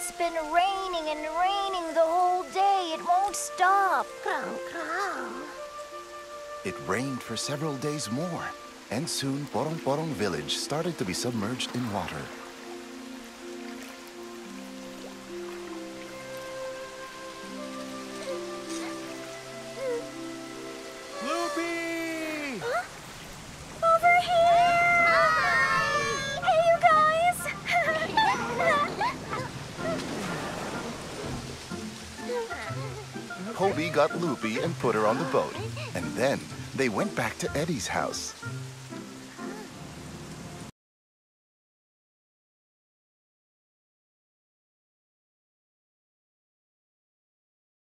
It's been raining and raining the whole day. It won't stop. Krong, krong. It rained for several days more, and soon Porong Porong village started to be submerged in water. Loopy! Huh? Over here! Hey, you guys! Hobie got Loopy and put her on the boat, and then they went back to Eddie's house.